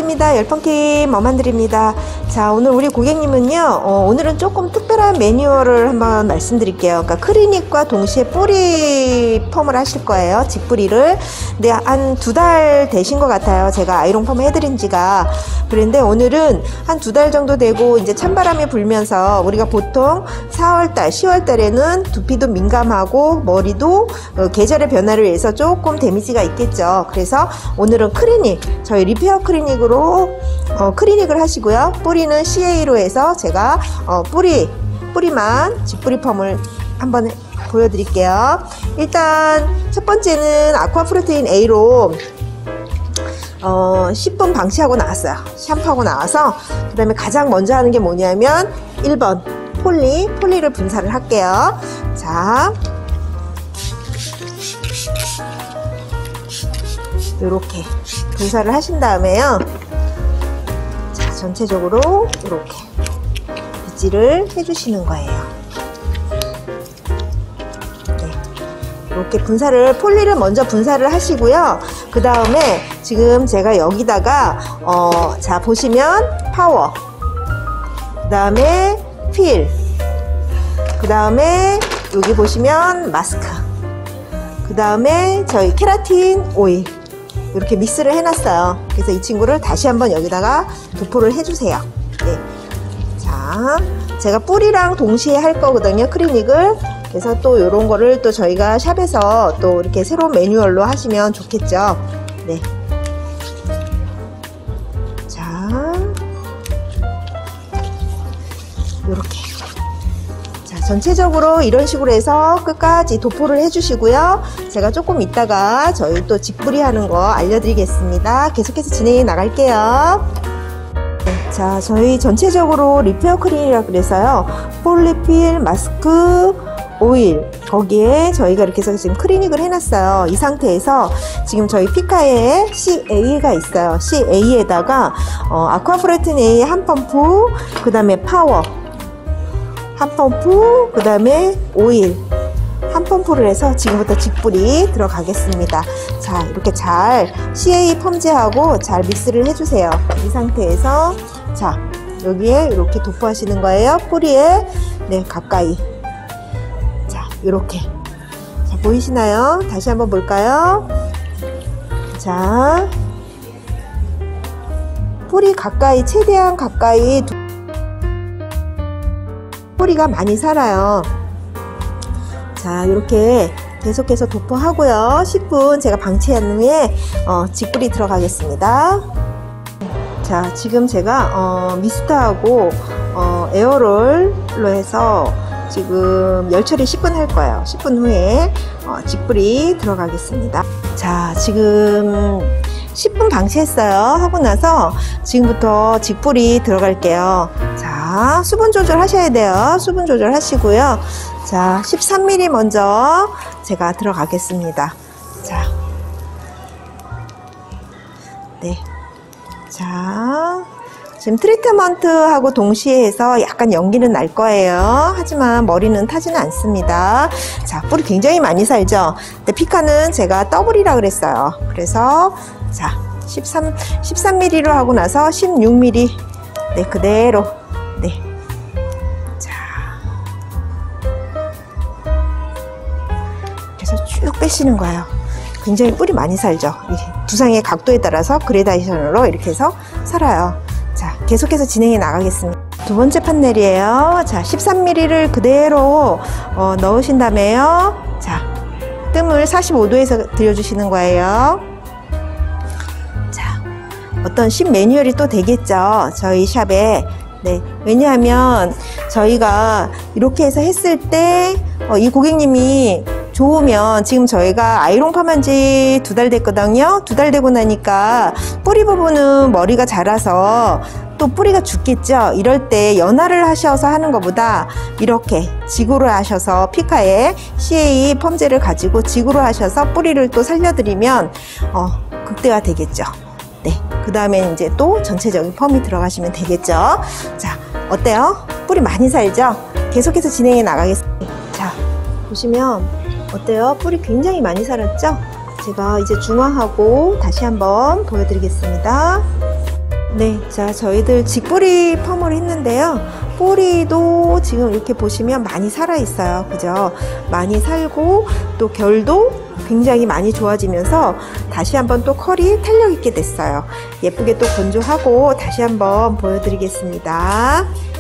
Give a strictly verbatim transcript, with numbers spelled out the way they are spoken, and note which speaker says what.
Speaker 1: 반갑습니다. 열펑킴 머만드립니다. 자, 오늘 우리 고객님은요, 어, 오늘은 조금 특별한 매뉴얼을 한번 말씀드릴게요. 그러니까 크리닉과 동시에 뿌리 펌을 하실 거예요. 직뿌리를. 근데 한 두 달 되신 것 같아요. 제가 아이롱 펌 해드린 지가. 그런데 오늘은 한 두 달 정도 되고 이제 찬바람이 불면서 우리가 보통 사월달, 시월달에는 두피도 민감하고 머리도 어, 계절의 변화를 위해서 조금 데미지가 있겠죠. 그래서 오늘은 크리닉, 저희 리페어 크리닉으로 어, 크리닉을 하시고요. 뿌리는 씨에이로 해서 제가 어, 뿌리, 뿌리만 직뿌리 펌을 한번 보여드릴게요. 일단 첫 번째는 아쿠아 프로테인 A로 어, 십 분 방치하고 나왔어요. 샴푸하고 나와서 그 다음에 가장 먼저 하는 게 뭐냐면 일 번 폴리, 폴리를 분사를 할게요. 자, 이렇게 분사를 하신 다음에요. 자, 전체적으로 이렇게 빗질을 해주시는 거예요. 이렇게 분사를, 폴리를 먼저 분사를 하시고요. 그 다음에 지금 제가 여기다가 어, 자 보시면 파워, 그 다음에 필, 그 다음에 여기 보시면 마스크, 그 다음에 저희 케라틴 오일 이렇게 믹스를 해놨어요. 그래서 이 친구를 다시 한번 여기다가 도포를 해주세요. 네. 자, 제가 뿌리랑 동시에 할 거거든요, 크리닉을. 그래서 또 이런 거를 또 저희가 샵에서 또 이렇게 새로운 매뉴얼로 하시면 좋겠죠. 네. 자, 요렇게. 자, 전체적으로 이런 식으로 해서 끝까지 도포를 해주시고요. 제가 조금 이따가 저희 또 직뿌리 하는 거 알려드리겠습니다. 계속해서 진행해 나갈게요. 네, 자, 저희 전체적으로 리페어 크림이라 그래서요. 폴리필, 마스크, 오일, 거기에 저희가 이렇게 해서 지금 크리닉을 해놨어요. 이 상태에서 지금 저희 피카에 씨에이가 있어요. 씨에이에다가 어, 아쿠아 프로테인 A 한 펌프, 그 다음에 파워 한 펌프, 그 다음에 오일 한 펌프를 해서 지금부터 직뿌리 들어가겠습니다. 자, 이렇게 잘 씨에이 펌제하고 잘 믹스를 해주세요. 이 상태에서 자, 여기에 이렇게 도포하시는 거예요. 뿌리에 네, 가까이. 이렇게. 자, 보이시나요? 다시 한번 볼까요? 자, 뿌리 가까이, 최대한 가까이, 뿌리가 많이 살아요. 자, 이렇게 계속해서 도포하고요. 십 분 제가 방치한 후에 어, 직뿌리 들어가겠습니다. 자, 지금 제가 어, 미스트하고 어, 에어롤로 해서 지금 열 처리 십 분 할 거예요. 십 분 후에 어, 직뿌리 들어가겠습니다. 자, 지금 십 분 방치했어요. 하고 나서 지금부터 직뿌리 들어갈게요. 자, 수분 조절 하셔야 돼요. 수분 조절 하시고요. 자, 십삼 밀리리터 먼저 제가 들어가겠습니다. 자, 네. 자, 지금 트리트먼트하고 동시에 해서 약간 연기는 날 거예요. 하지만 머리는 타지는 않습니다. 자, 뿌리 굉장히 많이 살죠. 근데 피카는 제가 더블이라 그랬어요. 그래서 자, 십삼, 십삼 밀리리터로 하고 나서 십육 밀리리터 네, 그대로 네. 자, 그래서 쭉 빼시는 거예요. 굉장히 뿌리 많이 살죠. 두상의 각도에 따라서 그레다이션으로 이렇게 해서 살아요. 자, 계속해서 진행해 나가겠습니다. 두 번째 판넬이에요. 자, 십삼 밀리리터를 그대로 어, 넣으신 다음에요. 자, 뜸을 사십오 도에서 들여주시는 거예요. 자, 어떤 십 매뉴얼이 또 되겠죠. 저희 샵에. 네, 왜냐하면 저희가 이렇게 해서 했을 때 어, 이 고객님이 좋으면 지금 저희가 아이롱 펌한 지 두 달 됐거든요. 두 달 되고 나니까 뿌리 부분은 머리가 자라서 또 뿌리가 죽겠죠. 이럴 때 연화를 하셔서 하는 것보다 이렇게 지구로 하셔서 피카에 씨에이 펌제를 가지고 지구로 하셔서 뿌리를 또 살려드리면 어, 극대화 되겠죠. 네, 그 다음에 이제 또 전체적인 펌이 들어가시면 되겠죠. 자, 어때요? 뿌리 많이 살죠? 계속해서 진행해 나가겠습니다. 자, 보시면 어때요? 뿌리 굉장히 많이 살았죠? 제가 이제 중화하고 다시 한번 보여드리겠습니다. 네, 자, 저희들 직뿌리 펌을 했는데요. 뿌리도 지금 이렇게 보시면 많이 살아있어요. 그죠? 많이 살고 또 결도 굉장히 많이 좋아지면서 다시 한번 또 컬이 탄력 있게 됐어요. 예쁘게 또 건조하고 다시 한번 보여드리겠습니다.